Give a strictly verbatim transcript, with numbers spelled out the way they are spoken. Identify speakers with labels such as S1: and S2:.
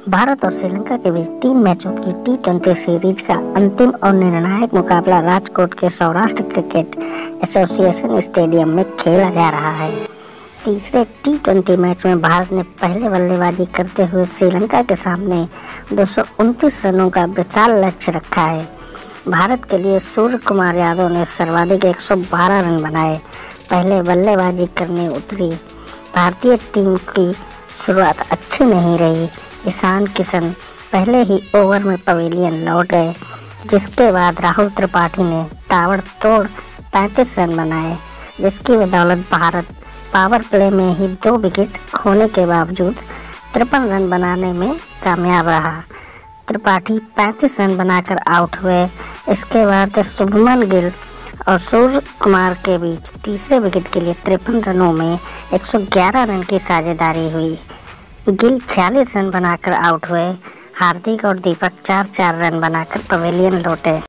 S1: भारत और श्रीलंका के बीच तीन मैचों की टी ट्वेंटी सीरीज का अंतिम और निर्णायक मुकाबला राजकोट के सौराष्ट्र क्रिकेट एसोसिएशन स्टेडियम में खेला जा रहा है। तीसरे टी ट्वेंटी मैच में भारत ने पहले बल्लेबाजी करते हुए श्रीलंका के सामने दो सौ उनतीस रनों का विशाल लक्ष्य रखा है। भारत के लिए सूर्य कुमार यादव ने सर्वाधिक एक सौ बारह रन बनाए। पहले बल्लेबाजी करने उतरी भारतीय टीम की शुरुआत अच्छी नहीं रही। ईशान किशन पहले ही ओवर में पवेलियन लौट गए, जिसके बाद राहुल त्रिपाठी ने ताबड़तोड़ पैंतीस रन बनाए, जिसकी बदौलत भारत पावर प्ले में ही दो विकेट खोने के बावजूद तिरपन रन बनाने में कामयाब रहा। त्रिपाठी पैंतीस रन बनाकर आउट हुए। इसके बाद शुभमन गिल और सूर्य कुमार के बीच तीसरे विकेट के लिए तिरपन रनों में एक सौ ग्यारह रन की साझेदारी हुई। गिल छियालीस रन बनाकर आउट हुए। हार्दिक और दीपक चार चार रन बनाकर पवेलियन लौटे।